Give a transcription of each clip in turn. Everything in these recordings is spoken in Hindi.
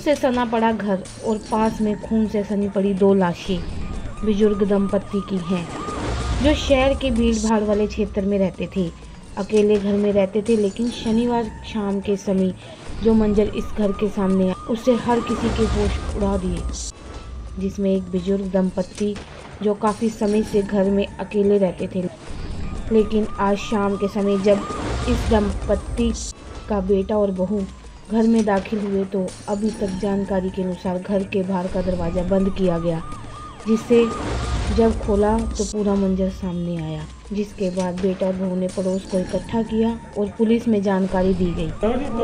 से सना पड़ा घर और पास में खून से सनी पड़ी 2 लाशें बुजुर्ग दंपत्ति की हैं, जो शहर के भीड़ भाड़ वाले क्षेत्र में रहते थे। अकेले घर में रहते थे, लेकिन शनिवार शाम के समय जो मंजर इस घर के सामने आया उससे हर किसी के होश उड़ा दिए, जिसमें एक बुजुर्ग दंपत्ति जो काफ़ी समय से घर में अकेले रहते थे, लेकिन आज शाम के समय जब इस दंपत्ति का बेटा और बहू घर में दाखिल हुए तो अभी तक जानकारी के अनुसार घर के बाहर का दरवाज़ा बंद किया गया, जिससे जब खोला तो पूरा मंजर सामने आया। जिसके बाद बेटा और बहू ने पड़ोस को इकट्ठा किया और पुलिस में जानकारी दी गई।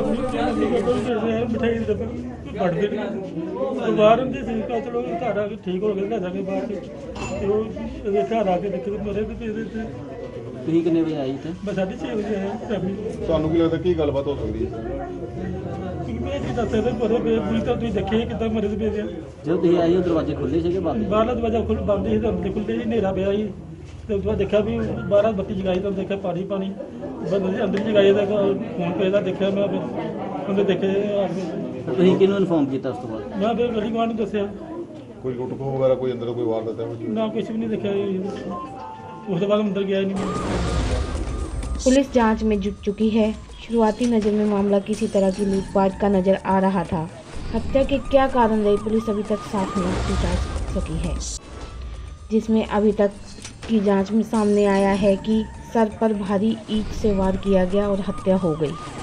ਤੁਸੀਂ ਕਿੰਨੇ ਵਜੇ ਆਈ ਤੇ? ਮੈਂ 6:30 ਵਜੇ ਆਇਆ। ਤੁਹਾਨੂੰ ਕੀ ਲੱਗਦਾ ਕੀ ਗੱਲਬਾਤ ਹੋ ਸਕਦੀ ਹੈ? ਮੈਂ ਜੀ ਦੱਸਿਆ ਤੇ ਬੜੇ ਬੇਬੁਰੀ ਤਾਂ ਤੁਸੀਂ ਦੇਖਿਆ ਕਿਦਾਂ ਮਰੇ ਪਏ ਆ। ਜਦੋਂ ਤੁਸੀਂ ਆਏ ਉਹ ਦਰਵਾਜ਼ੇ ਖੁੱਲੇ ਸੀਗੇ ਬੰਦ? ਬਾਹਰਲਾ ਦਰਵਾਜ਼ਾ ਬੰਦ ਸੀ ਤੇ ਅੰਦਰ ਖੁੱਲੇ ਸੀ, ਹਨੇਰਾ ਪਿਆ ਸੀ ਤੇ ਉਸ ਤੋਂ ਬਾਅਦ ਦੇਖਿਆ ਵੀ ਬਾਹਰ ਬੱਤੀ ਜਗਾਈ ਤਾਂ ਦੇਖਿਆ ਪਾਣੀ ਬੰਦ ਅੰਦਰ ਜਗਾਈ ਤਾਂ ਫੋਨ ਪੇ ਦਾ ਦੇਖਿਆ ਮੈਂ ਉਹਦੇ ਦੇਖੇ ਤੁਸੀਂ ਕਿਹਨੂੰ ਇਨਫੋਰਮ ਕੀਤਾ ਉਸ ਤੋਂ ਬਾਅਦ? ਮੈਂ ਫਿਰ ਗਲੀ ਗਵਾਂਢ ਨੂੰ ਦੱਸਿਆ। ਕੋਈ ਲੁੱਟ ਖੋਹ ਵਗੈਰਾ ਕੋਈ ਅੰਦਰ ਕੋਈ ਵਾਰਦਾਤ ਹੈ? ਨਾ कुछ भी नहीं देखा। उसके बाद अंदर गया ही नहीं। पुलिस जांच में जुट चुकी है। शुरुआती नज़र में मामला किसी तरह की लूटपाट का नज़र आ रहा था। हत्या के क्या कारण रही पुलिस अभी तक साफ नहीं जा सकी है, जिसमें अभी तक की जांच में सामने आया है कि सर पर भारी ईंट से वार किया गया और हत्या हो गई।